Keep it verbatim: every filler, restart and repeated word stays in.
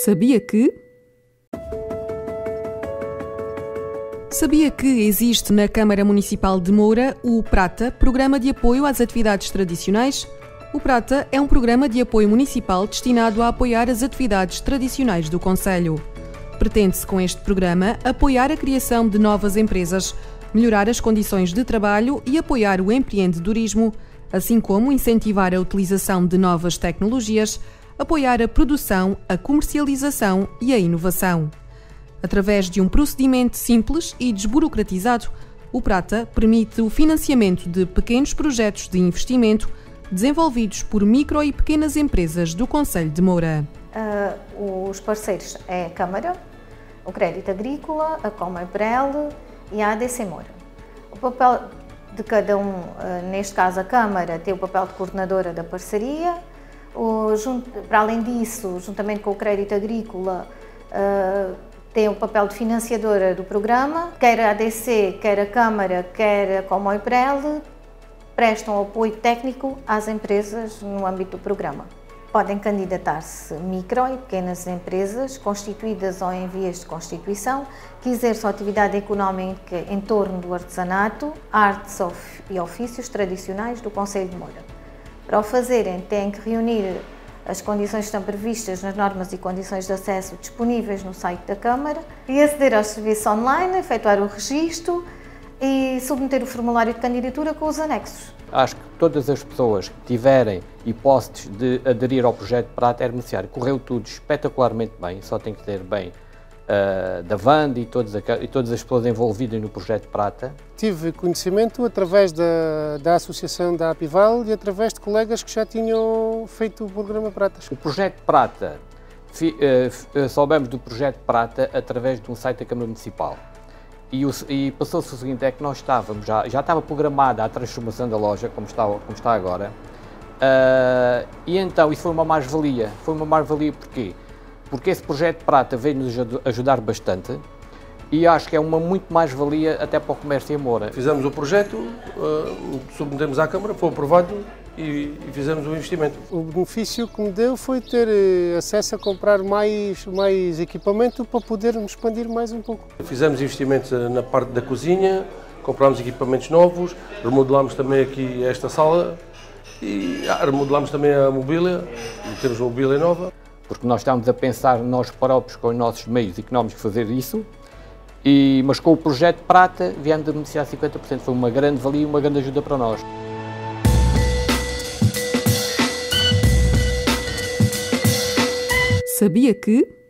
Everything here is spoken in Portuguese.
Sabia que... Sabia que existe na Câmara Municipal de Moura o PRATA, Programa de Apoio às Atividades Tradicionais? O PRATA é um programa de apoio municipal destinado a apoiar as atividades tradicionais do concelho. Pretende-se com este programa apoiar a criação de novas empresas, melhorar as condições de trabalho e apoiar o empreendedorismo, assim como incentivar a utilização de novas tecnologias, apoiar a produção, a comercialização e a inovação. Através de um procedimento simples e desburocratizado, o PRATA permite o financiamento de pequenos projetos de investimento desenvolvidos por micro e pequenas empresas do concelho de Moura. Uh, os parceiros é a Câmara, o Crédito Agrícola, a Comebrel e a A D C Moura. O papel de cada um, uh, neste caso a Câmara, tem o papel de coordenadora da parceria. O, junto, para além disso, juntamente com o Crédito Agrícola, uh, tem o papel de financiadora do programa. Quer a A D C, quer a Câmara, quer a Comebrel prestam apoio técnico às empresas no âmbito do programa. Podem candidatar-se micro e pequenas empresas constituídas ou em vias de constituição que exerçam atividade económica em torno do artesanato, artes e ofícios tradicionais do concelho de Moura. Para o fazerem, têm que reunir as condições que estão previstas nas normas e condições de acesso disponíveis no site da Câmara e aceder ao serviço online, efetuar o registro e submeter o formulário de candidatura com os anexos. Acho que todas as pessoas que tiverem hipóteses de aderir ao projeto PRATA é beneficiário. Correu tudo espetacularmente bem, só tem que ter bem uh, da Vanda e, todos, e todas as pessoas envolvidas no projeto PRATA. Tive conhecimento através da, da associação da Apival e através de colegas que já tinham feito o programa PRATA. O projeto PRATA, fi, uh, soubemos do projeto PRATA através de um site da Câmara Municipal. E, e passou-se o seguinte, é que nós estávamos, já, já estava programada a transformação da loja, como está, como está agora, uh, e então isso foi uma mais-valia. Foi uma mais-valia porquê? Porque esse projeto PRATA veio-nos ajudar bastante e acho que é uma muito mais-valia até para o comércio em Moura. Fizemos o projeto, uh, submetemos à Câmara, foi aprovado e, e fizemos o investimento. O benefício que me deu foi ter acesso a comprar mais, mais equipamento para podermos expandir mais um pouco. Fizemos investimentos na parte da cozinha, comprámos equipamentos novos, remodelámos também aqui esta sala e ah, remodelámos também a mobília, temos uma mobília nova. Porque nós estávamos a pensar nós próprios com os nossos meios económicos fazer isso, e, mas com o projeto PRATA viemos a beneficiar cinquenta por cento, foi uma grande valia e uma grande ajuda para nós. Sabia que...